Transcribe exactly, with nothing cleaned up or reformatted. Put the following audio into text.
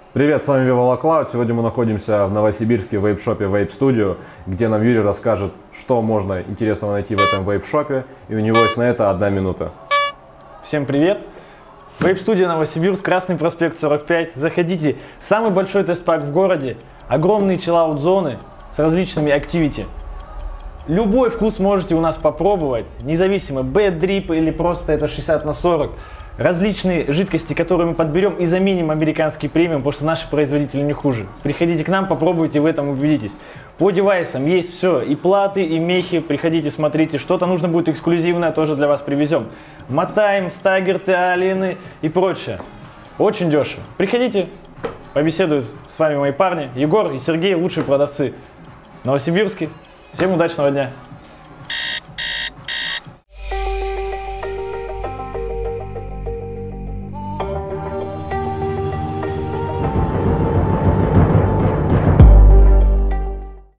Привет, с вами Viva Cloud. Сегодня мы находимся в новосибирске в вейп-шопе Vape Studio, где нам Юрий расскажет, что можно интересного найти в этом вейп-шопе, и у него есть на это одна минута. Всем привет! Vape Studio Новосибирск, Красный проспект сорок пять. Заходите. Самый большой тест-пак в городе. Огромные чиллаут-зоны с различными активити. Любой вкус можете у нас попробовать, независимо, Bad Drip или просто это шестьдесят на сорок. Различные жидкости, которые мы подберем и заменим американский премиум, потому что наши производители не хуже. Приходите к нам, попробуйте, в этом убедитесь. По девайсам есть все, и платы, и мехи. Приходите, смотрите, что-то нужно будет эксклюзивное, тоже для вас привезем. Мотаем, стагерты, алины и прочее. Очень дешево. Приходите, побеседуют с вами мои парни. Егор и Сергей, лучшие продавцы в Новосибирске. Всем удачного дня!